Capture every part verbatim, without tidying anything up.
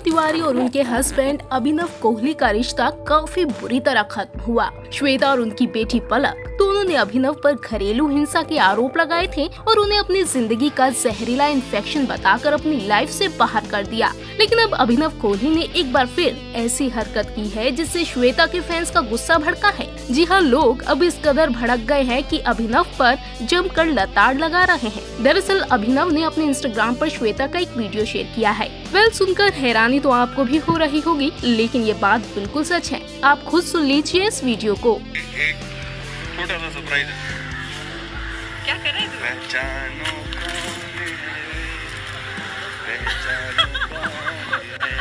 तिवारी और उनके हस्बैंड अभिनव कोहली का रिश्ता काफी बुरी तरह खत्म हुआ। श्वेता और उनकी बेटी पलक दोनों ने अभिनव पर घरेलू हिंसा के आरोप लगाए थे और उन्हें अपनी जिंदगी का जहरीला इन्फेक्शन बताकर अपनी लाइफ से बाहर कर दिया। लेकिन अब अभिनव कोहली ने एक बार फिर ऐसी हरकत की है जिससे श्वेता के फैंस का गुस्सा भड़का है। जी हाँ, लोग अब इस कदर भड़क गए हैं कि अभिनव पर जमकर लताड़ लगा रहे हैं। दरअसल अभिनव ने अपने इंस्टाग्राम पर श्वेता का एक वीडियो शेयर किया है। वेल, सुनकर हैरानी तो आपको भी हो रही होगी, लेकिन ये बात बिल्कुल सच है। आप खुद सुन लीजिए इस वीडियो को। एक छोटा सा सरप्राइज है। क्या कर रहे हैं? पहचानो कौन है, पहचानो कौन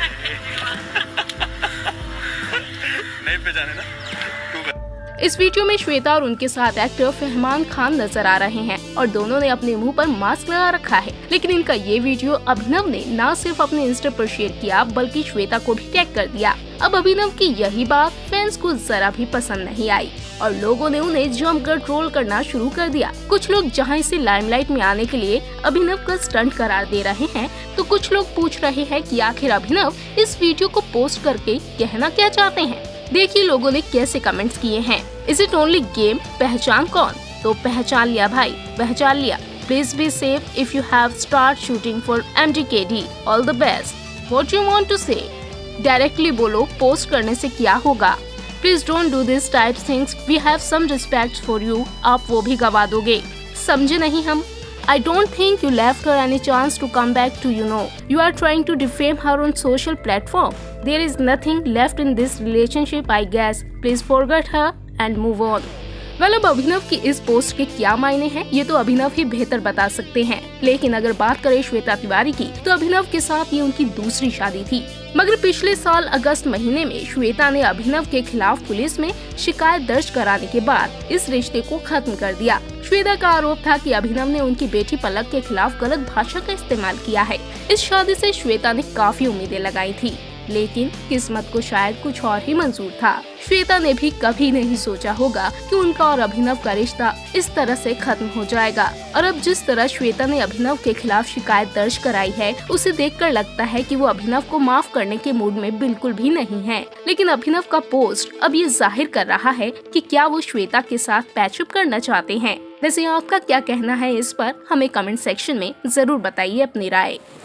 है। नहीं पहचाने ना? इस वीडियो में श्वेता और उनके साथ एक्टर फहमान खान नजर आ रहे हैं और दोनों ने अपने मुंह पर मास्क लगा रखा है। लेकिन इनका ये वीडियो अभिनव ने न सिर्फ अपने इंस्टा पर शेयर किया बल्कि श्वेता को भी टैग कर दिया। अब अभिनव की यही बात फैंस को जरा भी पसंद नहीं आई और लोगों ने उन्हें जमकर ट्रोल करना शुरू कर दिया। कुछ लोग जहां इसे लाइमलाइट में आने के लिए अभिनव का स्टंट करार दे रहे हैं, तो कुछ लोग पूछ रहे हैं कि आखिर अभिनव इस वीडियो को पोस्ट करके कहना क्या चाहते हैं। देखिए लोगों ने कैसे कमेंट्स किए हैं। Is it only game? पहचान कौन? तो पहचान लिया भाई, पहचान लिया। Please be safe if you have start shooting for M D K D. All the best. What you want to say? Directly बोलो, पोस्ट करने से क्या होगा? Please don't do this type things, we have some respect for you. आप वो भी गवा दोगे, समझे नहीं हम? I don't think you left her any chance to come back to, you know. You are trying to defame her on social platform. There is nothing left in this relationship, I guess. Please forget her and move on. Well well, अब अभिनव की इस post के क्या मायने हैं ये तो अभिनव ही बेहतर बता सकते हैं। लेकिन अगर बात करें श्वेता तिवारी की, तो अभिनव के साथ ये उनकी दूसरी शादी थी। मगर पिछले साल अगस्त महीने में श्वेता ने अभिनव के खिलाफ पुलिस में शिकायत दर्ज कराने के बाद इस रिश्ते को खत्म कर दिया। श्वेता का आरोप था कि अभिनव ने उनकी बेटी पलक के खिलाफ गलत भाषा का इस्तेमाल किया है। इस शादी से श्वेता ने काफी उम्मीदें लगाई थी, लेकिन किस्मत को शायद कुछ और ही मंजूर था। श्वेता ने भी कभी नहीं सोचा होगा कि उनका और अभिनव का रिश्ता इस तरह से खत्म हो जाएगा। और अब जिस तरह श्वेता ने अभिनव के खिलाफ शिकायत दर्ज कराई है, उसे देखकर लगता है कि वो अभिनव को माफ करने के मूड में बिल्कुल भी नहीं है। लेकिन अभिनव का पोस्ट अब ये जाहिर कर रहा है कि क्या वो श्वेता के साथ पैचअप करना चाहते हैं। वैसे आपका क्या कहना है इस पर? हमें कमेंट सेक्शन में जरूर बताइए अपनी राय।